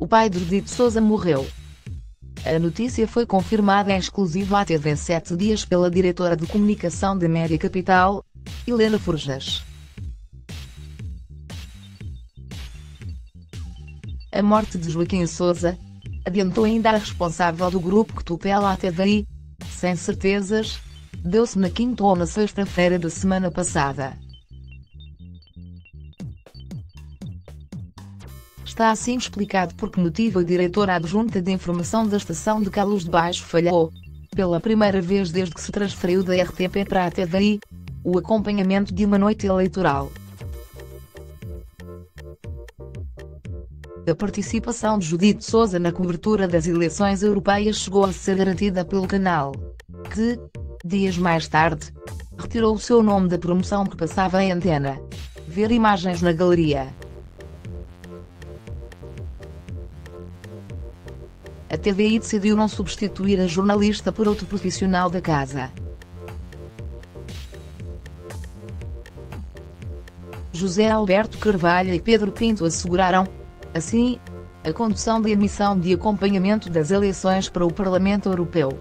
pai de Judite Souza morreu. A notícia foi confirmada em exclusivo à TV 7 dias pela diretora de comunicação da Média Capital, Helena Forjas. A morte de Joaquim Souza, adiantou ainda a responsável do grupo que tutela a TVI, sem certezas, deu-se na quinta ou na sexta-feira da semana passada. Está assim explicado por que motivo a diretora adjunta de informação da estação de Calos de Baixo falhou, pela primeira vez desde que se transferiu da RTP para a TVI, o acompanhamento de uma noite eleitoral. A participação de Judite Souza na cobertura das eleições europeias chegou a ser garantida pelo canal, que, dias mais tarde, retirou o seu nome da promoção que passava em antena. Ver imagens na galeria. A TVI decidiu não substituir a jornalista por outro profissional da casa. José Alberto Carvalho e Pedro Pinto asseguraram, assim, a condução da emissão de acompanhamento das eleições para o Parlamento Europeu.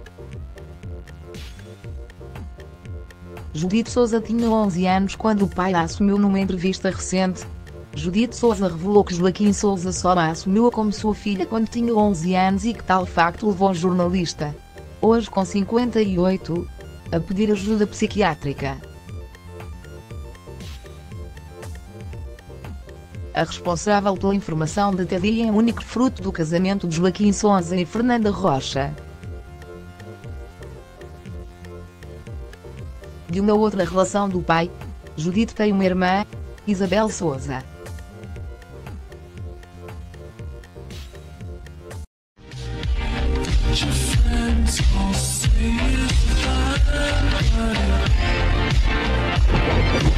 Judite Souza tinha 11 anos quando o pai a assumiu. Numa entrevista recente, Judite Souza revelou que Joaquim Souza só a assumiu como sua filha quando tinha 11 anos e que tal facto levou o jornalista, hoje com 58, a pedir ajuda psiquiátrica. A responsável pela informação da TVI é o único fruto do casamento de Joaquim Souza e Fernanda Rocha. De uma outra relação do pai, Judite tem uma irmã, Isabel Souza. Your friends all say it's fine, but